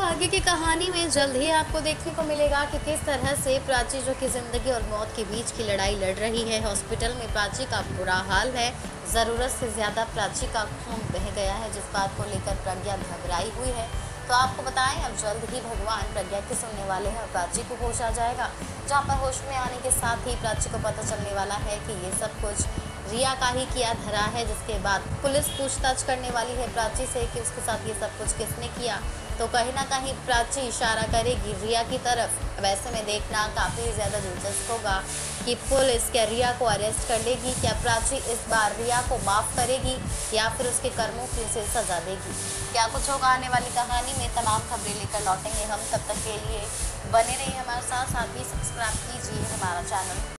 आगे की कहानी में जल्द ही आपको देखने को मिलेगा कि किस तरह से प्राची जो कि जिंदगी और मौत के बीच की लड़ाई लड़ रही है। हॉस्पिटल में प्राची का बुरा हाल है। ज़रूरत से ज़्यादा प्राची का खून बह गया है, जिस बात को लेकर प्रज्ञा घबराई हुई है। तो आपको बताएं, अब जल्द ही भगवान प्रज्ञा की सुनने वाले हैं और प्राची को होश आ जाएगा। जहाँ पर होश में आने के साथ ही प्राची को पता चलने वाला है कि ये सब कुछ रिया का ही किया धरा है। जिसके बाद पुलिस पूछताछ करने वाली है प्राची से कि उसके साथ ये सब कुछ किसने किया। तो कहीं ना कहीं प्राची इशारा करेगी रिया की तरफ। वैसे में देखना काफ़ी ज़्यादा दिलचस्प होगा कि पुलिस क्या रिया को अरेस्ट कर लेगी, क्या प्राची इस बार रिया को माफ़ करेगी या फिर उसके कर्मों की उसे सज़ा देगी। क्या कुछ होगा आने वाली कहानी में, तमाम खबरें लेकर लौटेंगे हम। तब तक के लिए बने रहिए हमारे साथ ही सब्सक्राइब कीजिए हमारा चैनल।